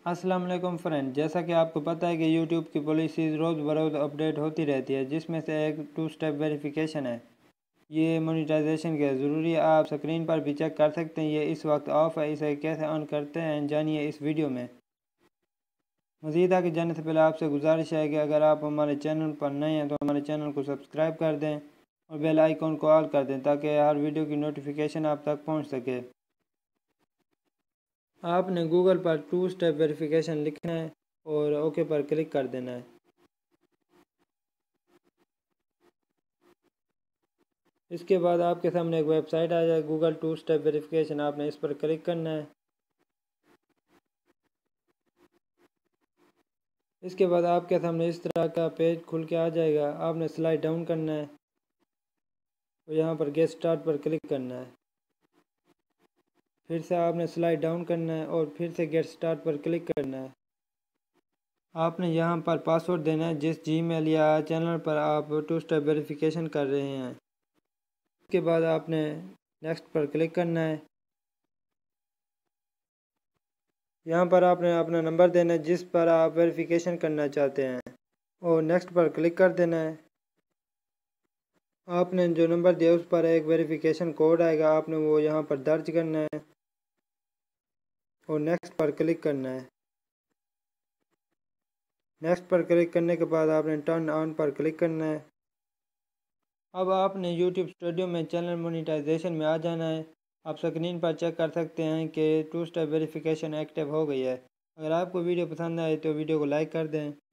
السلام علیکم فرینڈ، جیسا کہ آپ کو پتہ ہے کہ یوٹیوب کی پالیسیز روز بروز اپڈیٹ ہوتی رہتی ہے، جس میں سے ایک 2 اسٹیپ ویریفیکیشن ہے۔ یہ مونیٹائزیشن کے ضروری ہے، آپ سکرین پر بھی چیک کر سکتے ہیں۔ یہ اس وقت آف ہے، اسے کیسے آن کرتے ہیں جانیے اس ویڈیو میں۔ مزید آگے جانے سے پہلے آپ سے گزارش ہے کہ اگر آپ ہمارے چینل پر نئے ہیں تو ہمارے چینل کو سبسکرائب کر دیں اور بیل آئیکن کو آل کر دیں تاکہ ہر ویڈیو کی نوٹیفیکیشن آپ تک پہنچ سکے۔ آپ نے گوگل پر 2 اسٹیپ ویریفیکیشن لکھنا ہے اور اوکے پر کلک کر دینا ہے۔ اس کے بعد آپ کے سامنے ایک ویب سائٹ آ جائے گوگل 2 اسٹیپ ویریفیکیشن، آپ نے اس پر کلک کرنا ہے۔ اس کے بعد آپ کے سامنے اس طرح کا پیج کھل کے آ جائے گا، آپ نے سلائڈ ڈاؤن کرنا ہے اور یہاں پر گیٹ سٹارٹ پر کلک کرنا ہے۔ پھر سے آپ نے سلائڈ ڈاؤن کرنا ہے اور پھر سے گیٹ سٹارٹ پر کلک کرنا ہے۔ آپ نے یہاں پر پاسورڈ دینا ہے جس جی میل یا چینل پر آپ 2 اسٹیپ ویریفیکیشن کر رہے ہیں۔ اس کے بعد آپ نے نیکسٹ پر کلک کرنا ہے۔ یہاں پر آپ نے اپنا نمبر دینا ہے جس پر آپ ویریفیکیشن کرنا چاہتے ہیں اور نیکسٹ پر کلک کر دینا ہے۔ آپ نے جو نمبر دیا اس پر ایک ویریفیکیشن کوڈ آئے گا، آپ نے وہ یہاں پر درج کرنا ہے اور نیکسٹ پر کلک کرنا ہے۔ نیکسٹ پر کلک کرنے کے بعد آپ نے ٹرن آن پر کلک کرنا ہے۔ اب آپ نے یوٹیوب اسٹوڈیو میں چینل مونیٹائزیشن میں آ جانا ہے۔ آپ سکرین پر چیک کر سکتے ہیں کہ 2 اسٹیپ ویریفیکیشن ایکٹیو ہو گئی ہے۔ اگر آپ کو ویڈیو پسند آئے تو ویڈیو کو لائک کر دیں۔